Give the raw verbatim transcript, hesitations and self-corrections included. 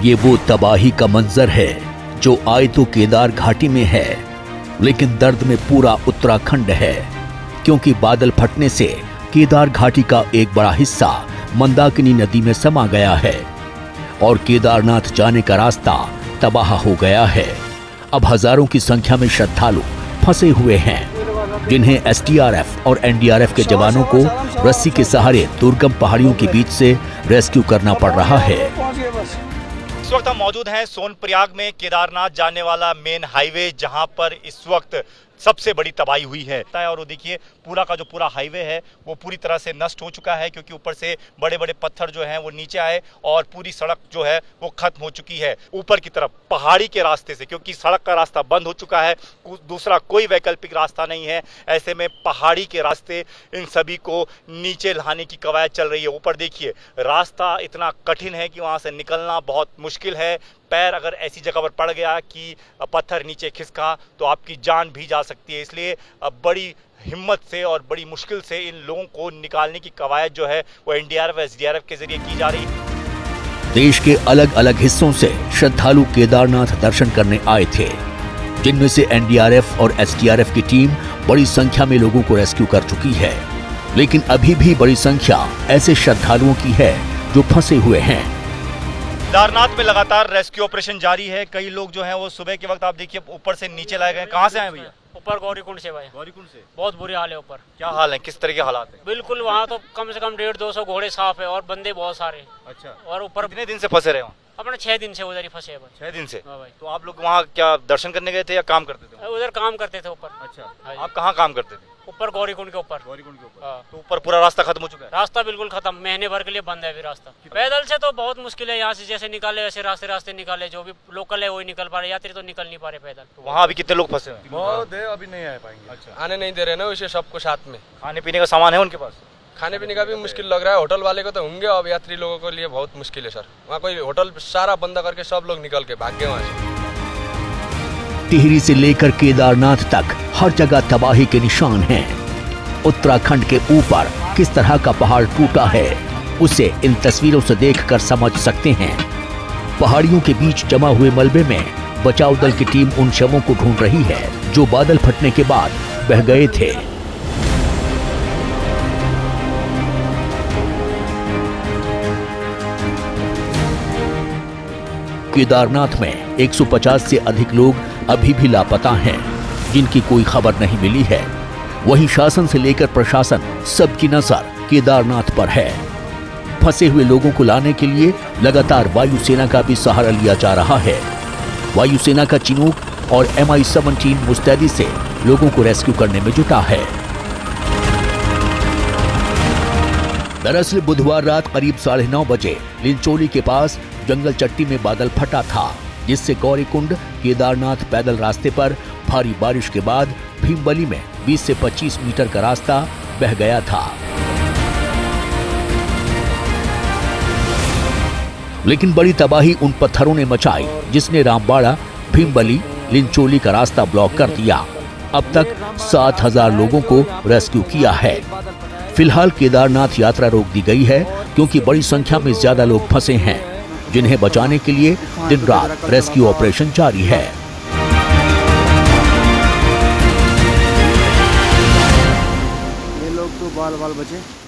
ये वो तबाही का मंजर है जो आए तो केदार घाटी में है, लेकिन दर्द में पूरा उत्तराखंड है, क्योंकि बादल फटने से केदार घाटी का एक बड़ा हिस्सा मंदाकिनी नदी में समा गया है और केदारनाथ जाने का रास्ता तबाह हो गया है। अब हजारों की संख्या में श्रद्धालु फंसे हुए हैं, जिन्हें एस डी आर एफ और एन डी आर एफ के जवानों को रस्सी के सहारे दुर्गम पहाड़ियों के बीच से रेस्क्यू करना पड़ रहा है। इस वक्त हम मौजूद हैं सोनप्रयाग में, केदारनाथ जाने वाला मेन हाईवे, जहां पर इस वक्त सबसे बड़ी तबाही हुई है। और वो देखिए पूरा का जो पूरा हाईवे है वो पूरी तरह से नष्ट हो चुका है, क्योंकि ऊपर से बड़े बड़े पत्थर जो हैं वो नीचे आए और पूरी सड़क जो है वो खत्म हो चुकी है ऊपर की तरफ पहाड़ी के रास्ते से, क्योंकि सड़क का रास्ता बंद हो चुका है, दूसरा कोई वैकल्पिक रास्ता नहीं है। ऐसे में पहाड़ी के रास्ते इन सभी को नीचे लाने की कवायद चल रही है। ऊपर देखिए रास्ता इतना कठिन है कि वहाँ से निकलना बहुत मुश्किल है। पैर अगर ऐसी जगह पर पड़ गया कि पत्थर नीचे खिसका तो आपकी जान भी जा सकती है। इसलिए बड़ी हिम्मत से और बड़ी मुश्किल से इन लोगों को निकालने की कवायद जो है वो N D R F S D R F के जरिए की जा रही है। देश के अलग अलग हिस्सों से श्रद्धालु केदारनाथ दर्शन करने आए थे, जिनमें से एन डी आर एफ और एस डी आर एफ की टीम बड़ी संख्या में लोगों को रेस्क्यू कर चुकी है, लेकिन अभी भी बड़ी संख्या ऐसे श्रद्धालुओं की है जो फंसे हुए हैं। केदारनाथ में लगातार रेस्क्यू ऑपरेशन जारी है। कई लोग जो हैं वो सुबह के वक्त आप देखिए ऊपर से नीचे लाए गए। कहाँ से आए भैया? ऊपर गौरीकुंड से भाई। गौरीकुंड से बहुत बुरी हाल है ऊपर। क्या हाल है, किस तरह के हालात है? बिल्कुल, वहाँ तो कम से कम डेढ़ दो सौ घोड़े साफ है और बंदे बहुत सारे। अच्छा। और ऊपर कितने दिन से फंसे रहे? अपने छह दिन से उधर ही फंसे भाई। छह दिन से? हाँ भाई। तो आप लोग वहाँ क्या दर्शन करने गए थे या काम करते थे? उधर काम करते थे ऊपर। अच्छा। आप कहाँ काम करते थे? ऊपर गौरीकुंड के ऊपर। गौरीकुंड के ऊपर। तो ऊपर पूरा रास्ता खत्म हो चुका है? रास्ता बिल्कुल खत्म, महीने भर के लिए बंद है अभी रास्ता। पैदल से तो बहुत मुश्किल है, यहाँ से जैसे निकाले वैसे रास्ते रास्ते निकाले, जो भी लोकल है वही निकल पा रहे, यात्री तो निकल नहीं पा रहे पैदल। तो वहाँ अभी कितने लोग फंसे हैं? बहुत है, अभी नहीं आ पाएंगे। अच्छा। आने नहीं दे रहे ना वैसे सबको साथ में। खाने पीने का सामान है उनके पास? खाने पीने का भी मुश्किल लग रहा है, होटल वाले को तो होंगे, अब यात्री लोगों के लिए बहुत मुश्किल है सर। वहाँ कोई होटल सारा बंद करके सब लोग निकल के भाग गए वहाँ से। टिहरी से लेकर केदारनाथ तक हर जगह तबाही के निशान हैं। उत्तराखंड के ऊपर किस तरह का पहाड़ टूटा है उसे इन तस्वीरों से देखकर समझ सकते हैं। पहाड़ियों के बीच जमा हुए मलबे में बचाव दल की टीम उन शवों को ढूंढ रही है जो बादल फटने के बाद बह गए थे। केदारनाथ में एक सौ पचास से अधिक लोग अभी भी लापता हैं, जिनकी कोई खबर नहीं मिली है। वहीं शासन से लेकर प्रशासन सबकी नजर केदारनाथ पर है। फंसे हुए लोगों को लाने के लिए लगातार वायुसेना का भी सहारा लिया जा रहा है। वायुसेना का चिनूक और एम आई सेवनटीन मुस्तैदी से लोगों को रेस्क्यू करने में जुटा है। दरअसल बुधवार रात करीब साढ़े नौ बजे लिंचोली के पास जंगल चट्टी में बादल फटा था, जिससे गौरीकुंड केदारनाथ पैदल रास्ते पर भारी बारिश के बाद भीमबली में बीस से पच्चीस मीटर का रास्ता बह गया था। लेकिन बड़ी तबाही उन पत्थरों ने मचाई जिसने रामबाड़ा, भीमबली, लिंचोली का रास्ता ब्लॉक कर दिया। अब तक सात हजार लोगों को रेस्क्यू किया है। फिलहाल केदारनाथ यात्रा रोक दी गई है, क्योंकि बड़ी संख्या में ज्यादा लोग फंसे हैं, जिन्हें बचाने के लिए दिन रात रेस्क्यू ऑपरेशन जारी है। ये लोग तो बाल बाल बचे।